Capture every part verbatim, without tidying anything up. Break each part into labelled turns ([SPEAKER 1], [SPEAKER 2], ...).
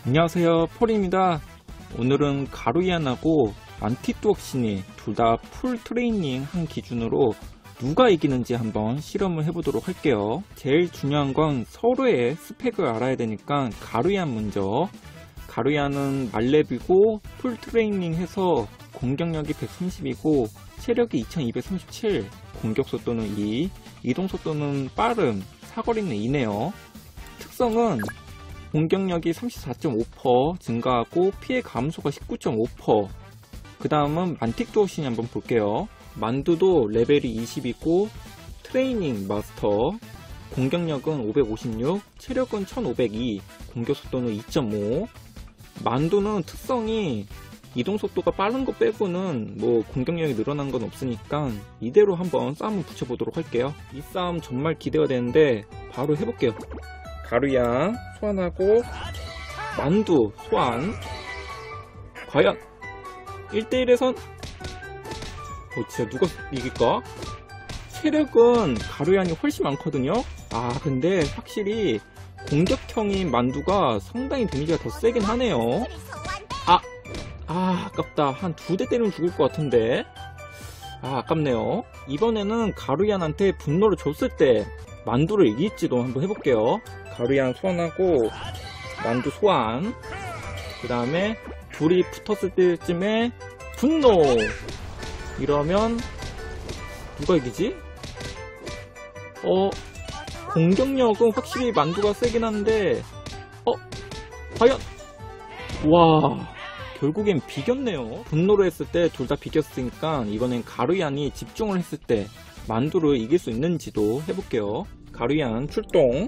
[SPEAKER 1] 안녕하세요, 폴입니다. 오늘은 가루이안하고 안티뚜옥신이 둘 다 풀 트레이닝 한 기준으로 누가 이기는지 한번 실험을 해보도록 할게요. 제일 중요한 건 서로의 스펙을 알아야 되니까 가루이안 먼저. 가루이안은 말렙이고 풀 트레이닝 해서 공격력이 백삼십이고 체력이 이천이백삼십칠, 공격 속도는 이, 이동 속도는 빠름, 사거리는 이네요. 특성은 공격력이 삼십사 점 오 퍼센트 증가하고 피해 감소가 십구 점 오 퍼센트. 그 다음은 만틱두옥신이 한번 볼게요. 만두도 레벨이 이십이고 트레이닝 마스터, 공격력은 오백오십육, 체력은 천오백이, 공격 속도는 이 점 오. 만두는 특성이 이동 속도가 빠른 거 빼고는 뭐 공격력이 늘어난 건 없으니까 이대로 한번 싸움을 붙여보도록 할게요. 이 싸움 정말 기대가 되는데 바로 해볼게요. 가루이안 소환하고 만두 소환. 과연 일 대 일에선 어, 진짜 누가 이길까? 체력은 가루이안이 훨씬 많거든요. 아 근데 확실히 공격형인 만두가 상당히 데미지가 더 세긴 하네요. 아, 아 아깝다. 한 두 대 때리면 죽을 것 같은데. 아 아깝네요. 이번에는 가루이안한테 분노를 줬을 때 만두를 이길지도 한번 해볼게요. 가루이안 소환하고 만두 소환. 그 다음에 둘이 붙었을 때쯤에 분노. 이러면 누가 이기지? 어 공격력은 확실히 만두가 세긴 한데 어 과연 와 결국엔 비겼네요. 분노를 했을 때 둘 다 비겼으니까 이번엔 가루이안이 집중을 했을 때 만두를 이길 수 있는지도 해볼게요. 가루이안 출동.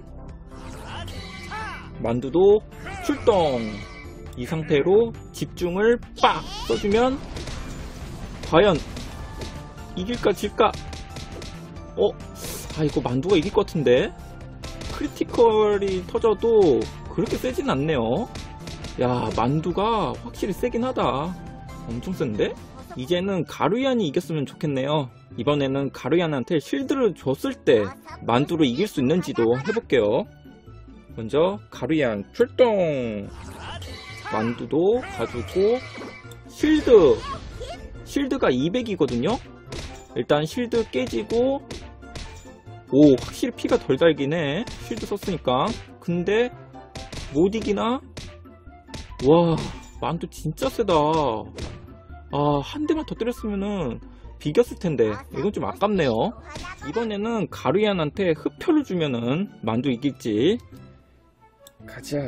[SPEAKER 1] 만두도 출동. 이 상태로 집중을 빡 써주면 과연 이길까 질까? 어? 아 이거 만두가 이길 것 같은데? 크리티컬이 터져도 그렇게 세진 않네요. 야 만두가 확실히 세긴 하다. 엄청 센데? 이제는 가루이안이 이겼으면 좋겠네요. 이번에는 가루이안한테 실드를 줬을 때 만두를 이길 수 있는지도 해볼게요. 먼저 가루이안 출동. 만두도 가지고 실드. 실드가 이백이거든요. 일단 실드 깨지고 오 확실히 피가 덜 달긴 해. 실드 썼으니까. 근데 못 이기나? 와 만두 진짜 세다. 아 한 대만 더 때렸으면은 비겼을 텐데 이건 좀 아깝네요. 이번에는 가루이안한테 흡표를 주면은 만두 이길지. 가자.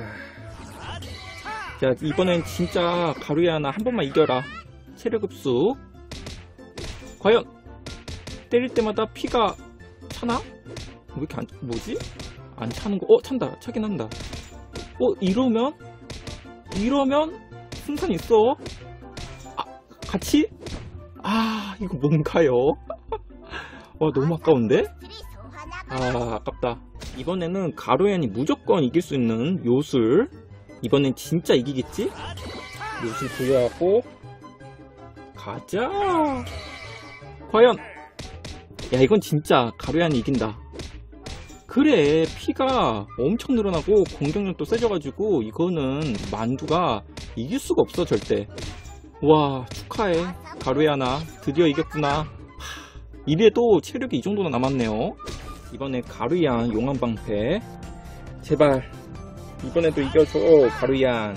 [SPEAKER 1] 자 이번엔 진짜 가루이안아 한 번만 이겨라. 체력 흡수. 과연 때릴 때마다 피가 차나? 왜 이렇게 안 뭐지? 안 차는 거? 어 찬다. 차긴 한다. 어 이러면 이러면 승산 있어. 아 같이? 아 이거 뭔가요? 와 너무 아까운데? 아 아깝다. 이번에는 가루이안이 무조건 이길 수 있는 요술. 이번엔 진짜 이기겠지? 요술 부여하고 가자. 과연 야 이건 진짜 가루이안이 이긴다. 그래 피가 엄청 늘어나고 공격력도 세져가지고 이거는 만두가 이길 수가 없어 절대. 와 축하해 가루이안아 드디어 이겼구나. 하, 이래도 체력이 이 정도나 남았네요. 이번에 가루이안 용암방패 제발 이번에도 이겨줘 가루이안.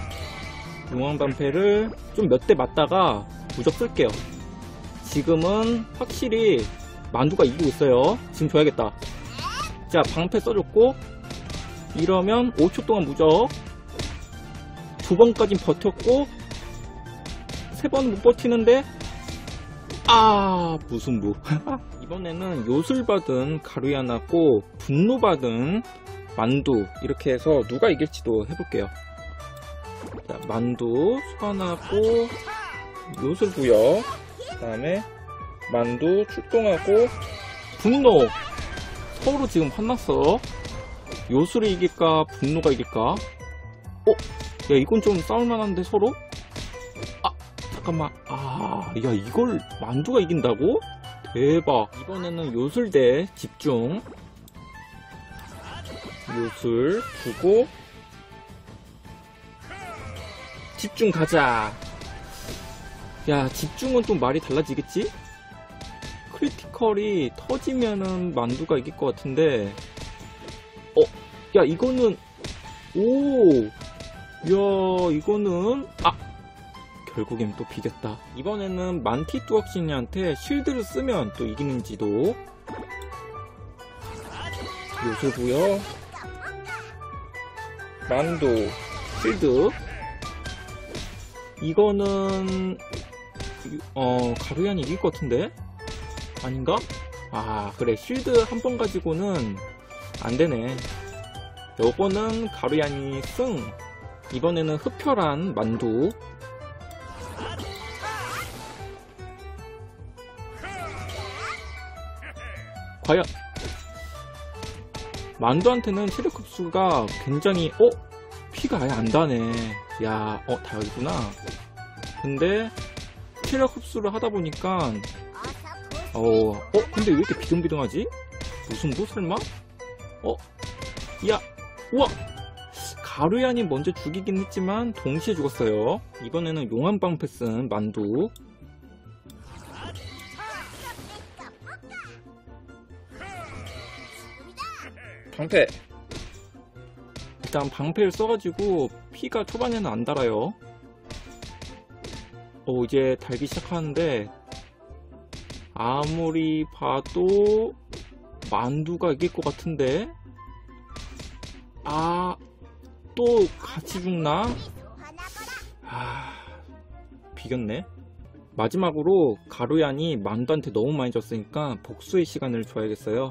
[SPEAKER 1] 용암방패를 좀 몇 대 맞다가 무적 쓸게요. 지금은 확실히 만두가 이기고 있어요. 지금 줘야겠다. 자 방패 써줬고 이러면 오 초 동안 무적. 두 번까진 버텼고 세 번 못 버티는데 아 무승부. 이번에는 요술 받은 가루이안하고 분노 받은 만두 이렇게 해서 누가 이길지도 해볼게요. 자 만두 소환하고 요술 부여. 그 다음에 만두 출동하고 분노. 서로 지금 혼났어. 요술이 이길까 분노가 이길까? 어? 야 이건 좀 싸울만한데 서로? 아 잠깐만. 아 야 이걸 만두가 이긴다고? 대박. 이번에는 요술 대 집중. 요술 두고 집중 가자. 야, 집중은 또 말이 달라지겠지? 크리티컬이 터지면은 만두가 이길 것 같은데. 어, 야, 이거는, 오, 야, 이거는, 아, 결국엔 또 비겼다. 이번에는 만티 뚜억신이한테 실드를 쓰면 또 이기는지도. 요술부여, 만두, 실드. 이거는, 어, 가루얀이 이길 것 같은데? 아닌가? 아, 그래. 실드 한 번 가지고는 안 되네. 요거는 가루얀이 승. 이번에는 흡혈한 만두. 과연 만두한테는 체력 흡수가 굉장히, 어? 피가 아예 안 다네. 야, 어, 다 여기구나. 근데 체력 흡수를 하다 보니까 어, 어, 근데 왜 이렇게 비등비등하지? 무슨 뭐 설마? 어? 야, 우와! 가루얀이 먼저 죽이긴 했지만 동시에 죽었어요. 이번에는 용암방패 쓴 만두. 방패! 일단 방패를 써가지고 피가 초반에는 안 달아요. 어, 이제 달기 시작하는데 아무리 봐도 만두가 이길 것 같은데. 아, 또 같이 죽나? 아, 비겼네. 마지막으로 가루얀이 만두한테 너무 많이 졌으니까 복수의 시간을 줘야겠어요.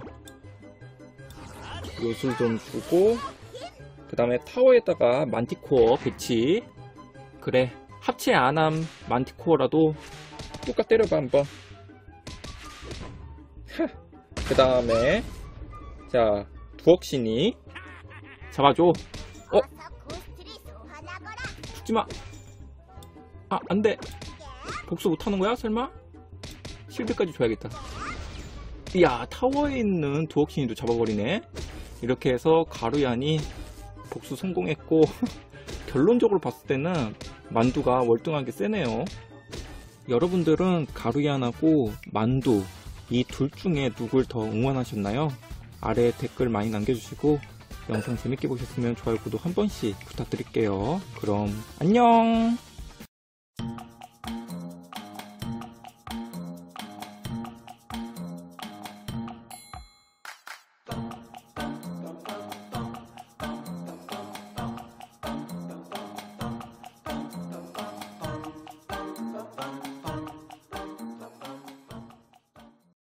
[SPEAKER 1] 요술 좀 주고, 그 다음에 타워에다가 만티코어 배치. 그래, 합체 안함 만티코어라도 뚜까 때려봐 한번. 그 다음에 자, 두억신이 잡아줘. 어? 죽지마. 아, 안돼. 복수 못하는 거야 설마? 실드까지 줘야겠다. 이야, 타워에 있는 두억신이도 잡아버리네. 이렇게 해서 가루얀이 복수 성공했고 결론적으로 봤을 때는 만두가 월등하게 세네요. 여러분들은 가루얀하고 만두 이 둘 중에 누굴 더 응원하셨나요? 아래 댓글 많이 남겨주시고 영상 재밌게 보셨으면 좋아요, 구독 한 번씩 부탁드릴게요. 그럼 안녕.